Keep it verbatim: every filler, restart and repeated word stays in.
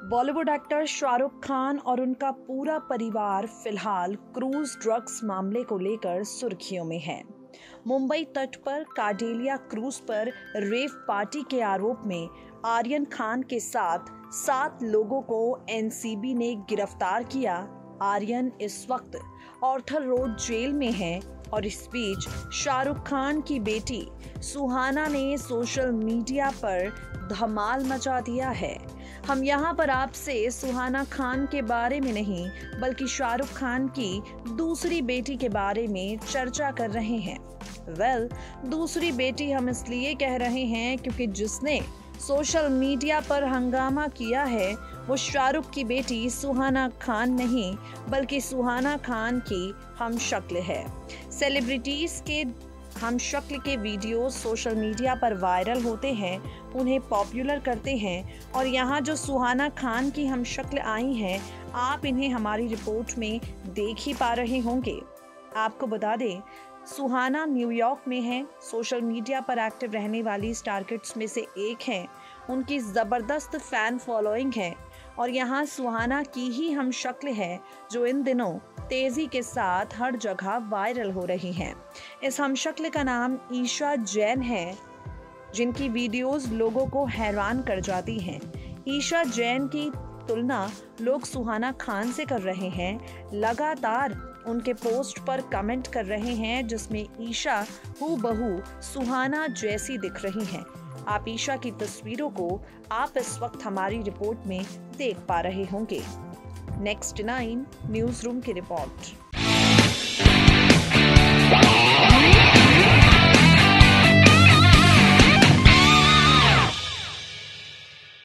Bollywood actor Shahrukh Khan और उनका पूरा परिवार फिलहाल क्रूज ड्रग्स मामले को लेकर सुर्खियों में है। मुंबई तट पर कार्डेलिया क्रूज पर रेव पार्टी के आरोप में आर्यन खान के साथ सात लोगों को एन सी बी ने गिरफ्तार किया। आर्यन इस वक्त ऑर्थर रोड जेल में है और इस बीच शाहरुख खान की बेटी सुहाना ने सोशल मीडिया पर धमाल मचा दिया है। हम यहाँ पर आपसे सुहाना खान के बारे में नहीं बल्कि शाहरुख खान की दूसरी बेटी के बारे में चर्चा कर रहे हैं। वेल well, दूसरी बेटी हम इसलिए कह रहे हैं क्योंकि जिसने सोशल मीडिया पर हंगामा किया है वो शाहरुख की बेटी सुहाना खान नहीं बल्कि सुहाना खान की हमशक्ल है। सेलिब्रिटीज के हमशक्ल के वीडियो सोशल मीडिया पर वायरल होते हैं, उन्हें पॉपुलर करते हैं और यहाँ जो सुहाना खान की हमशक्ल आई हैं आप इन्हें हमारी रिपोर्ट में देख ही पा रहे होंगे। आपको बता दें, सुहाना न्यूयॉर्क में है, सोशल मीडिया पर एक्टिव रहने वाली स्टार किड्स में से एक हैं। उनकी ज़बरदस्त फ़ैन फॉलोइंग है और यहाँ सुहाना की ही हमशक्ल है जो इन दिनों तेज़ी के साथ हर जगह वायरल हो रही हैं। इस हमशक्ल का नाम ईशा जैन है, जिनकी वीडियोस लोगों को हैरान कर जाती हैं। ईशा जैन की तुलना लोग सुहाना खान से कर रहे हैं। लगातार उनके पोस्ट पर कमेंट कर रहे हैं जिसमें ईशा हूबहू सुहाना जैसी दिख रही हैं। आप ईशा की तस्वीरों को आप इस वक्त हमारी रिपोर्ट में देख पा रहे होंगे। नेक्स्ट नाइन न्यूज़ रूम की रिपोर्ट।